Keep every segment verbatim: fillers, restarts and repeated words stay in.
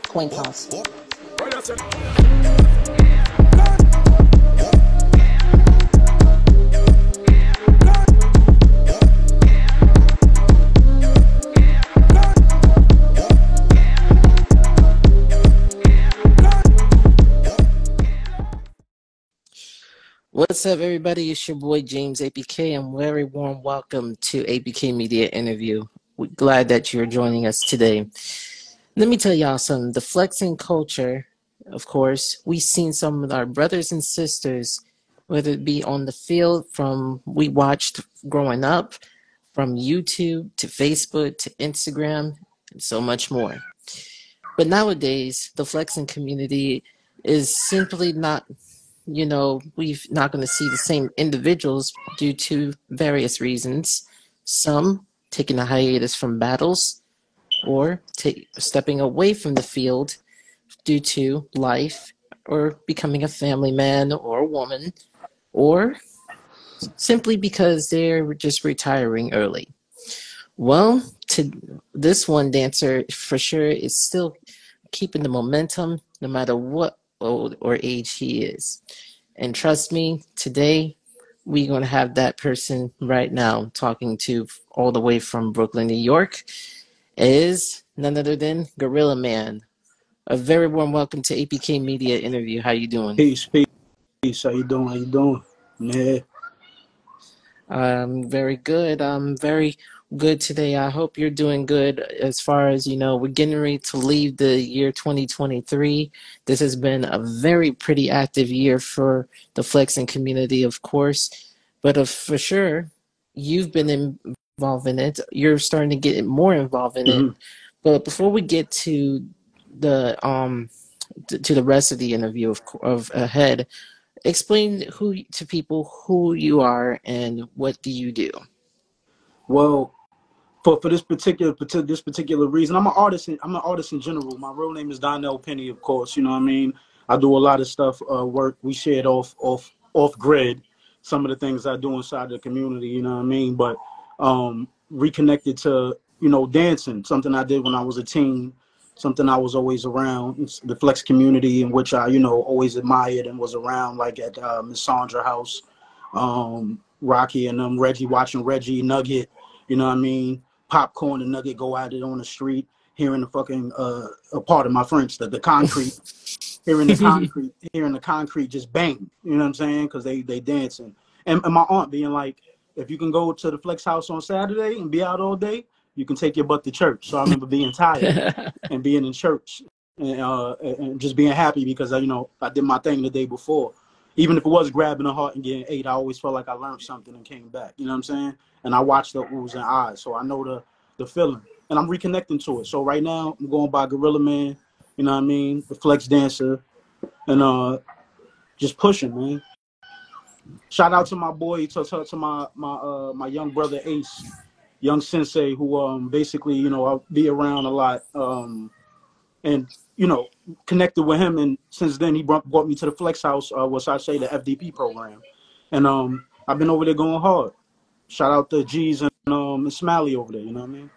Coin toss. What's up, everybody? It's your boy James A P K, and very warm welcome to A P K Media Interview. We're glad that you're joining us today. Let me tell y'all something. The flexing culture, of course, we've seen some of our brothers and sisters, whether it be on the field from we watched growing up, from YouTube to Facebook to Instagram, and so much more. But nowadays, the flexing community is simply not, you know, we're not going to see the same individuals due to various reasons. Some taking a hiatus from battles or take, stepping away from the field due to life or becoming a family man or woman, or simply because they're just retiring early. Well, to this one dancer for sure is still keeping the momentum no matter what old or age he is. And trust me, today we're going to have that person right now talking to all the way from Brooklyn, New York, is none other than Gorilla Man. A very warm welcome to A P K Media Interview. How you doing? Peace, peace, peace. How you doing? How you doing? Yeah. I'm very good. I'm very good today. I hope you're doing good as far as, you know, we're getting ready to leave the year twenty twenty-three. This has been a very pretty active year for the flexing community, of course. But uh, for sure, you've been involved in it. You're starting to get more involved in Mm-hmm. it. But before we get to the um to, to the rest of the interview of, of ahead, explain who to people who you are and what do you do. Well, for for this particular this particular reason, I'm an artist. In, I'm an artist in general. My real name is Donnell Penny, of course. You know what I mean. I do a lot of stuff. Uh, work we shared off off off grid. Some of the things I do inside the community. You know what I mean. But um, reconnected to you know dancing, something I did when I was a teen. Something I was always around, it's the flex community in which I, you know, always admired and was around, like at uh, Miss Sandra House, um, Rocky and them, Reggie, watching Reggie, Nugget, you know what I mean? Popcorn and Nugget go at it on the street, hearing the fucking, uh, a part of my French, the, the concrete, hearing the concrete, hearing the concrete just bang, you know what I'm saying? Because they, they dancing. And, and my aunt being like, if you can go to the flex house on Saturday and be out all day, you can take your butt to church. So I remember being tired and being in church and, uh, and just being happy because, you know, I did my thing the day before. Even if it was grabbing a heart and getting ate, I always felt like I learned something and came back. You know what I'm saying? And I watched the oohs and eyes. So I know the, the feeling. And I'm reconnecting to it. So right now, I'm going by Gorilla Man, you know what I mean? The flex dancer. And uh, just pushing, man. Shout out to my boy, to, to, to my, my, uh, my young brother, Ace. Young sensei who um basically, you know, I'll be around a lot um and, you know, connected with him. And since then he brought, brought me to the Flex House, uh, what I say, the F D P program. And um I've been over there going hard. Shout out to G's and um and Smiley over there, you know what I mean?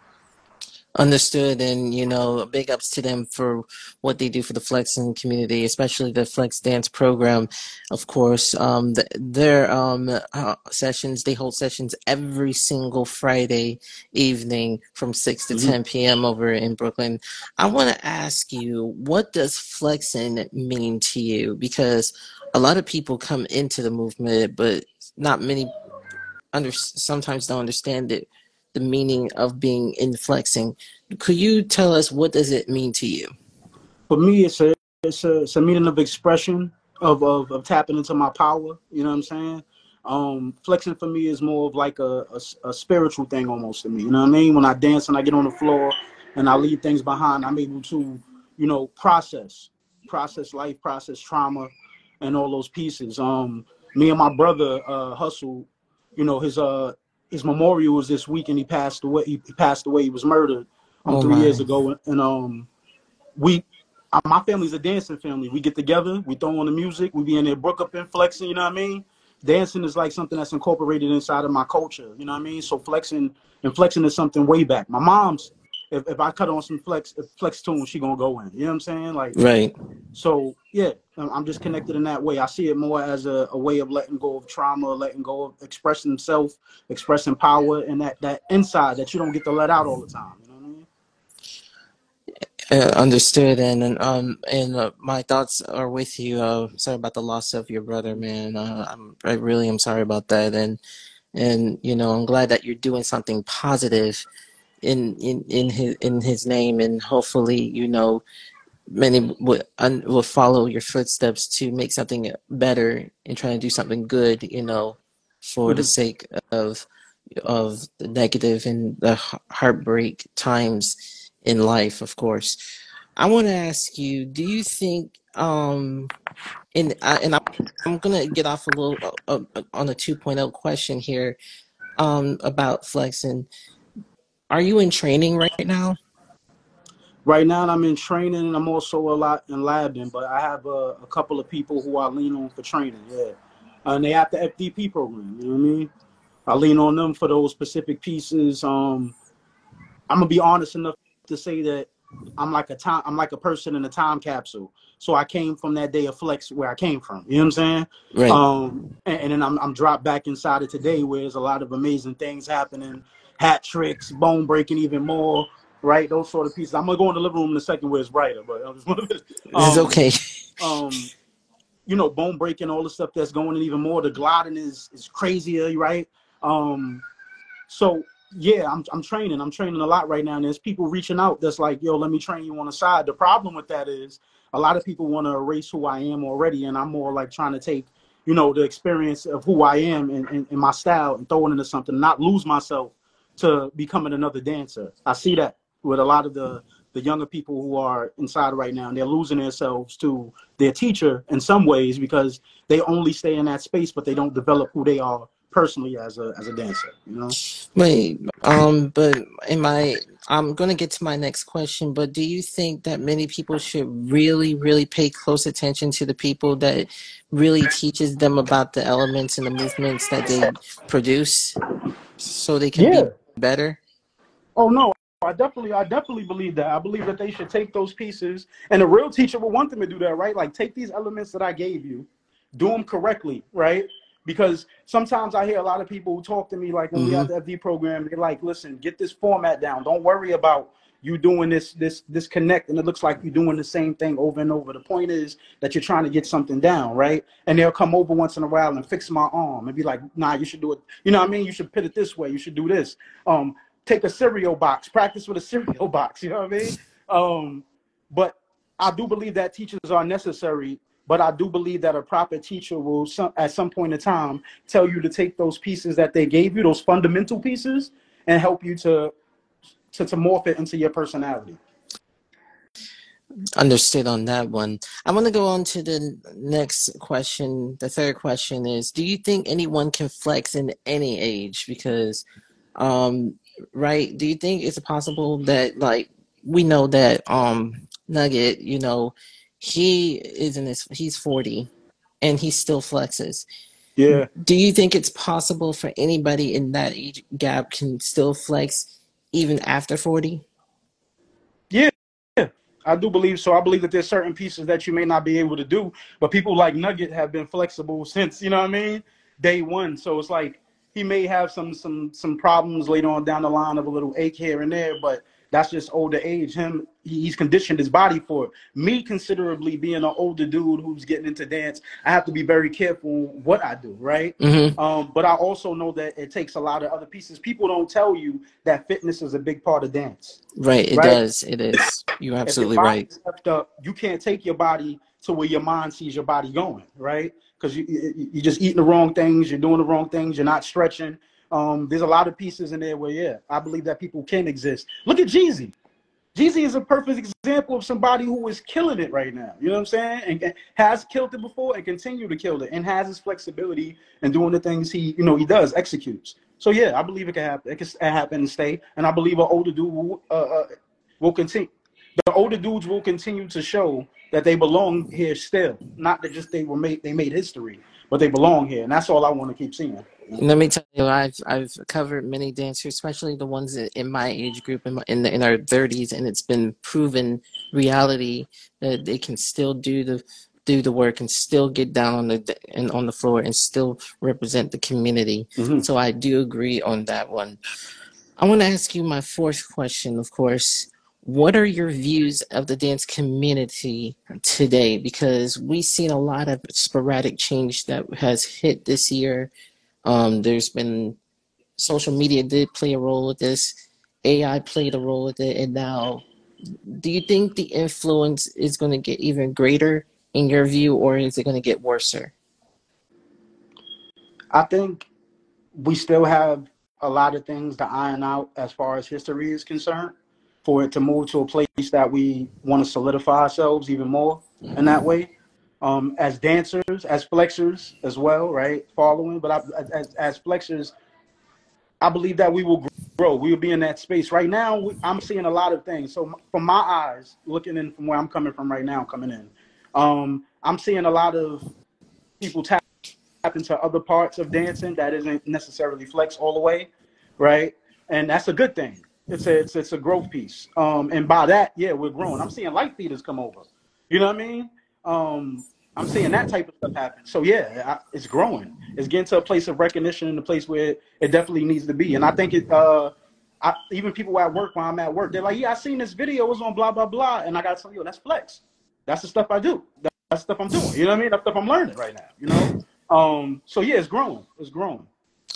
Understood, and you know, big ups to them for what they do for the flexing community, especially the Flex Dance program. Of course, um, the, their um, uh, sessions, they hold sessions every single Friday evening from six to Mm-hmm. ten p m over in Brooklyn. I want to ask you, what does flexing mean to you? Because a lot of people come into the movement, but not many under sometimes don't understand it. The meaning of being in flexing. Could you tell us what does it mean to you? For me, it's a it's a, it's a meaning of expression of, of of tapping into my power. You know what I'm saying? Um, flexing for me is more of like a, a, a spiritual thing almost to me. You know what I mean? When I dance and I get on the floor and I leave things behind, I'm able to, you know, process, process life, process trauma, and all those pieces. Um, me and my brother uh, Hustle, you know, his uh. his memorial was this week, and he passed away. He passed away. He was murdered um Oh three my. years ago. And um, we, uh, my family's a dancing family. We get together, we throw on the music, we be in there, brook up and flexing. You know what I mean? Dancing is like something that's incorporated inside of my culture. You know what I mean? So flexing and flexing is something way back. My mom's if, if I cut on some flex flex tunes, she gonna go in. You know what I'm saying? Like, Right. so yeah, I'm just connected in that way. I see it more as a, a way of letting go of trauma, letting go of expressing self, expressing power, and that that inside that you don't get to let out all the time. You know what I mean? Uh, understood, and and um and uh, my thoughts are with you. Uh, sorry about the loss of your brother, man. Uh, I'm I really am sorry about that, and and you know I'm glad that you're doing something positive in in in his in his name, and hopefully you know many will un, will follow your footsteps to make something better and try to do something good. You know, for the Mm-hmm. sake of of the negative and the heartbreak times in life, of course. I want to ask you, do you think, um, and, I, and I'm going to get off a little uh, uh, on a 2.0 question here um, about flexing. Are you in training right now? Right now, I'm in training, and I'm also a lot in labbing. But I have a, a couple of people who I lean on for training. Yeah, and they have the F D P program. You know what I mean? I lean on them for those specific pieces. Um, I'm gonna be honest enough to say that I'm like a time. I'm like a person in a time capsule. So I came from that day of flex where I came from. You know what I'm saying? Right. Um, and, and then I'm I'm dropped back inside of today, where there's a lot of amazing things happening, hat tricks, bone breaking, even more. Right, those sort of pieces. I'm gonna go in the living room in a second where it's brighter, but I just want to. It's Um, okay. um, you know, bone breaking, all the stuff that's going in even more. The gliding is is crazier, right? Um, so yeah, I'm I'm training. I'm training a lot right now. And there's people reaching out that's like, yo, let me train you on the side. The problem with that is a lot of people want to erase who I am already, and I'm more like trying to take, you know, the experience of who I am and, and, and my style and throw it into something, not lose myself to becoming another dancer. I see that with a lot of the the younger people who are inside right now, and they're losing themselves to their teacher in some ways because they only stay in that space, but they don't develop who they are personally as a as a dancer, you know. Wait, um, but in my, I'm going to get to my next question, but do you think that many people should really, really pay close attention to the people that really teaches them about the elements and the movements that they produce so they can Yeah. be better? Oh no, I definitely, I definitely believe that. I believe that they should take those pieces, and a real teacher will want them to do that, right? Like take these elements that I gave you, do them correctly, right? Because sometimes I hear a lot of people who talk to me like when we Mm-hmm. have the F D program, they're like, listen, get this format down. Don't worry about you doing this, this, this connect, and it looks like you're doing the same thing over and over. The point is that you're trying to get something down, right? And they'll come over once in a while and fix my arm and be like, nah, you should do it. You know what I mean? You should put it this way. You should do this. Um, take a cereal box, practice with a cereal box. You know what I mean? Um, but I do believe that teachers are necessary. But I do believe that a proper teacher will, some, at some point in time, tell you to take those pieces that they gave you, those fundamental pieces, and help you to to, to morph it into your personality. Understood on that one. I'm going to go on to the next question. The third question is, do you think anyone can flex in any age? Because, um, right, do you think it's possible that, like, we know that um, Nugget, you know, he is in his, he's forty and he still flexes. Yeah. Do you think it's possible for anybody in that age gap can still flex even after forty? Yeah. I do believe so. I believe that there's certain pieces that you may not be able to do, but people like Nugget have been flexible since, you know what I mean, day one. So it's like he may have some some some problems later on down the line of a little ache here and there, but that's just older age. Him, he's conditioned his body for it. Me, considerably being an older dude who's getting into dance, I have to be very careful what I do, right? Mm-hmm. Um, but I also know that it takes a lot of other pieces. People don't tell you that fitness is a big part of dance, Right, it right? does. It is. You're If your absolutely body right. is left up, you can't take your body to where your mind sees your body going, right? Because you, you, you're just eating the wrong things, you're doing the wrong things, you're not stretching. Um, there's a lot of pieces in there where, yeah, I believe that people can exist. Look at Jeezy. Jeezy is a perfect example of somebody who is killing it right now. You know what I'm saying? And, and has killed it before and continue to kill it, and has his flexibility and doing the things he, you know, he does, executes. So yeah, I believe it can happen. It can happen and stay. And I believe an older dude will, uh, uh, will continue. The older dudes will continue to show that they belong here still, not that just they were made they made history, but they belong here, and that's all I want to keep seeing. Let me tell you, I've I've covered many dancers, especially the ones in my age group, in my, in, the, in our thirties, and it's been proven reality that they can still do the do the work and still get down on the and on the floor and still represent the community. Mm-hmm. So I do agree on that one. I want to ask you my fourth question, of course. What are your views of the dance community today? Because we've seen a lot of sporadic change that has hit this year. Um, there's been social media did play a role with this, A I played a role with it, and now, do you think the influence is going to get even greater in your view, or is it going to get worser? I think we still have a lot of things to iron out as far as history is concerned for it to move to a place that we want to solidify ourselves even more in that way. Um, as dancers, as flexors as well, right? Following, but I, as, as flexors, I believe that we will grow. We will be in that space. Right now, we, I'm seeing a lot of things. So from my eyes, looking in from where I'm coming from right now, coming in, um, I'm seeing a lot of people tap into other parts of dancing that isn't necessarily flex all the way, right? And that's a good thing. It's a it's it's a growth piece. Um, and by that, yeah, we're growing. I'm seeing light feeders come over. You know what I mean? Um, I'm seeing that type of stuff happen. So yeah, I, it's growing. It's getting to a place of recognition and a place where it, it definitely needs to be. And I think it. Uh, I, even people at work, when I'm at work, they're like, "Yeah, I seen this video. It was on blah blah blah," and I got to tell you, that's flex. That's the stuff I do. That's the stuff I'm doing. You know what I mean? That's stuff I'm learning right now. You know. Um, so yeah, it's growing. It's growing.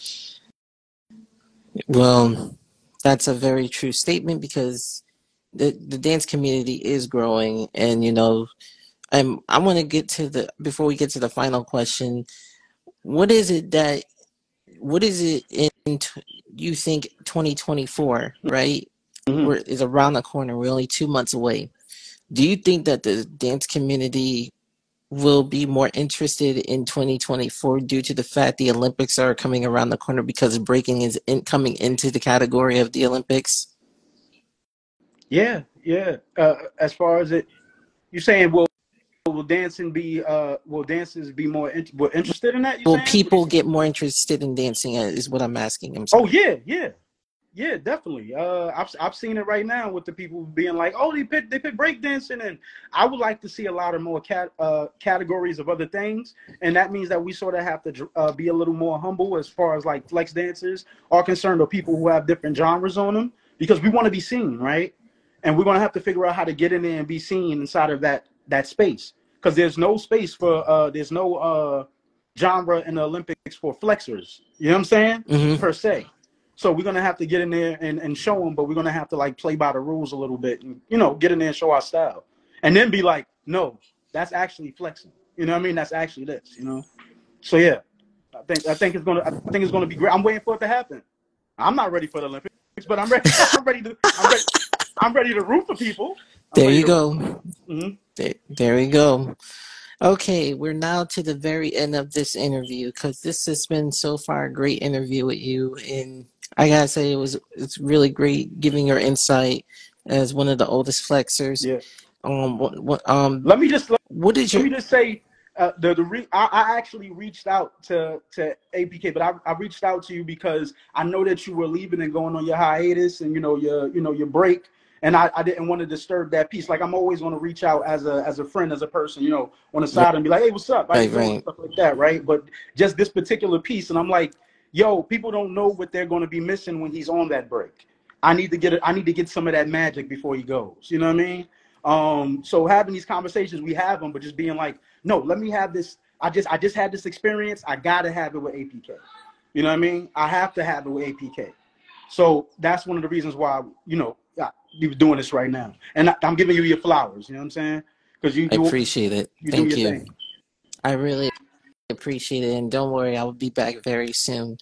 Well, that's a very true statement because the the dance community is growing, and you know, I'm I want to get to the before we get to the final question. What is it that what is it in t- you think twenty twenty-four, right? Mm-hmm. We're is around the corner. We're only two months away. Do you think that the dance community will be more interested in twenty twenty-four due to the fact the Olympics are coming around the corner because breaking is in, coming into the category of the Olympics? Yeah, yeah. Uh, as far as it, you saying will will dancing be uh will dancers be more in, will interested in that? You Will saying? people get more interested in dancing? uh, Is what I'm asking. I'm Oh sorry. yeah, yeah. Yeah, definitely. Uh, I've I've seen it right now with the people being like, "Oh, they pick they pick breakdancing," and I would like to see a lot of more cat uh, categories of other things, and that means that we sort of have to uh, be a little more humble as far as like flex dancers are concerned, or people who have different genres on them, because we want to be seen, right? And we're gonna have to figure out how to get in there and be seen inside of that that space, because there's no space for uh, there's no uh, genre in the Olympics for flexors. You know what I'm saying? Mm-hmm. Per se. So we're gonna have to get in there and, and show them, but we're gonna have to like play by the rules a little bit, and you know, get in there and show our style, and then be like, no, that's actually flexing. You know what I mean? That's actually this. You know. So yeah, I think I think it's gonna I think it's gonna be great. I'm waiting for it to happen. I'm not ready for the Olympics, but I'm ready. I'm ready to I'm ready I'm ready to root for people. I'm There ready you to. go. Mm-hmm. There, there we go. Okay, we're now to the very end of this interview because this has been so far a great interview with you, and I gotta say it was it's really great giving your insight as one of the oldest flexors. Yeah. Um, what, what um, Let me just let, what is let your me just say uh, the the re- I, I actually reached out to to A P K, but I, I reached out to you because I know that you were leaving and going on your hiatus and you know your you know your break, and I, I didn't want to disturb that piece. Like I'm always going to reach out as a as a friend, as a person, you know, on the side and be like, hey, what's up? How you right, doing? right? Stuff like that, right? But just this particular piece, and I'm like, yo, people don't know what they're going to be missing when he's on that break. I need to get it. I need to get some of that magic before he goes. You know what I mean? Um, so having these conversations, we have them, but just being like, no, let me have this. I just, I just had this experience. I gotta have it with A P K. You know what I mean? I have to have it with A P K. So that's one of the reasons why, you know, you're doing this right now, and I, I'm giving you your flowers. You know what I'm saying? Because you, I you, appreciate it. you do Thank your you. thing. I really appreciate it, and don't worry, I will be back very soon.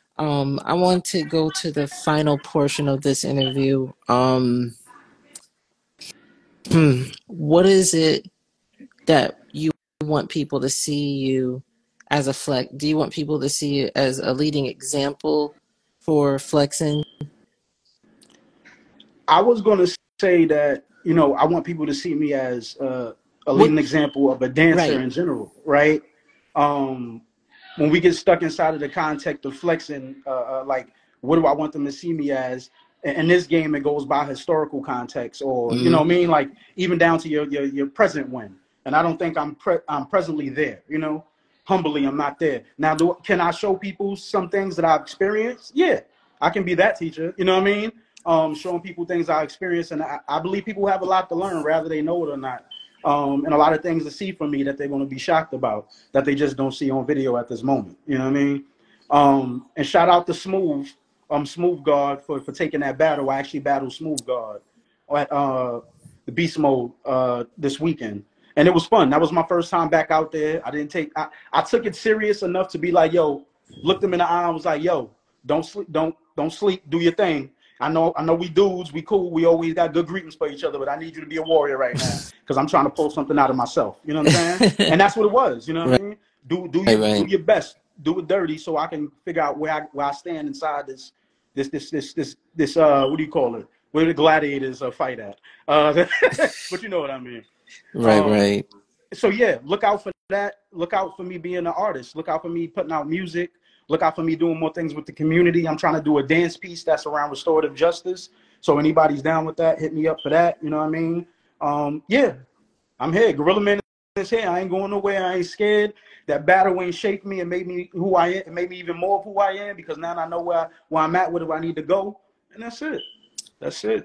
Um, I want to go to the final portion of this interview. Um, hmm, what is it that you want people to see you as a flex? Do you want people to see you as a leading example for flexing? I was going to say that, you know, I want people to see me as uh, a What? leading example of a dancer Right. in general, right? Um, when we get stuck inside of the context of flexing, uh, uh, like, what do I want them to see me as? In this game, it goes by historical context, or mm-hmm. you know what I mean, like even down to your your, your present win. And I don't think I'm pre I'm presently there. You know, humbly, I'm not there now. Do can I show people some things that I've experienced? Yeah, I can be that teacher. You know what I mean? Um, showing people things I experienced, and I, I believe people have a lot to learn, whether they know it or not. Um, and a lot of things to see from me that they're going to be shocked about, that they just don't see on video at this moment. You know what I mean? Um, and shout out to Smooth. Um, Smooth Guard for, for taking that battle. I actually battled Smooth Guard at uh, the Beast Mode uh, this weekend. And it was fun. That was my first time back out there. I didn't take, I, I took it serious enough to be like, yo, looked him in the eye and was like, yo, don't sleep, don't, don't sleep, do your thing. I know, I know we dudes, we cool. We always got good greetings for each other, but I need you to be a warrior right now because I'm trying to pull something out of myself. You know what I'm saying? And that's what it was. You know what right. I mean? Do, do, your, right. do your best. Do it dirty so I can figure out where I, where I stand inside this, This, this, this, this, this, uh, what do you call it? Where the gladiators uh, fight at? Uh, but you know what I mean. Right, um, right. So yeah, look out for that. Look out for me being an artist. Look out for me putting out music. Look out for me doing more things with the community. I'm trying to do a dance piece that's around restorative justice. So anybody's down with that, hit me up for that. You know what I mean? Um, yeah, I'm here. Gorilla Man is here. I ain't going nowhere. I ain't scared. That battle ain't shaped me and made me who I am, and made me even more of who I am, because now I know where, I, where I'm at, where do I need to go. And that's it. That's it.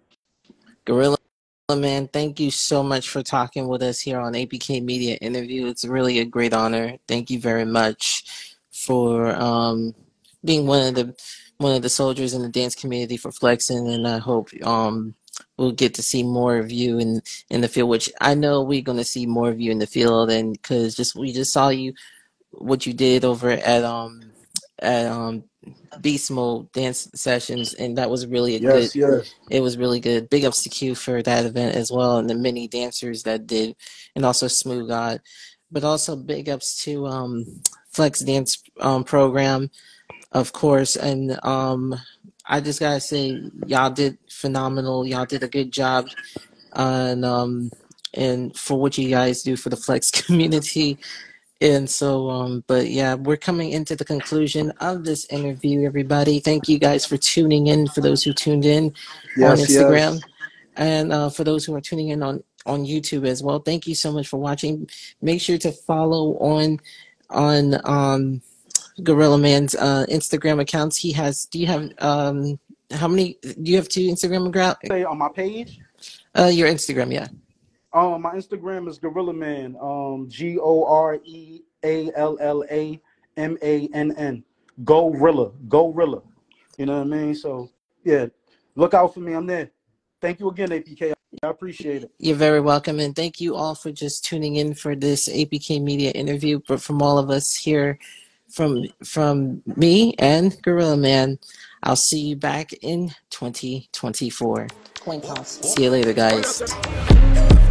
Gorilla Man, thank you so much for talking with us here on A P K Media Interview. It's really a great honor. Thank you very much for um, being one of the one of the soldiers in the dance community for flexing, and I hope um, we'll get to see more of you in in the field. Which I know we're going to see more of you in the field, and because just we just saw you what you did over at um at um. Beast Mode dance sessions, and that was really a yes, good yes. It was really good. Big ups to Q for that event as well, and the many dancers that did, and also Smooth God. But also big ups to um Flex Dance um program, of course. And um I just gotta say, y'all did phenomenal. Y'all did a good job, and um and for what you guys do for the Flex community. And so, um, but yeah, we're coming into the conclusion of this interview, everybody. Thank you guys for tuning in, for those who tuned in yes, on Instagram. Yes. And uh, for those who are tuning in on, on YouTube as well. Thank you so much for watching. Make sure to follow on on um, Gorilla Man's uh, Instagram accounts. He has, do you have, um, how many, do you have two Instagram accounts? Say on my page? Uh, your Instagram, yeah. Um, my Instagram is Gorilla Man, um, G O R E A L L A M A N N. Gorilla, Gorilla. You know what I mean? So, yeah, look out for me. I'm there. Thank you again, A P K. I appreciate it. You're very welcome, and thank you all for just tuning in for this A P K Media interview. But from all of us here, from from me and Gorilla Man, I'll see you back in twenty twenty-four. See you later, guys.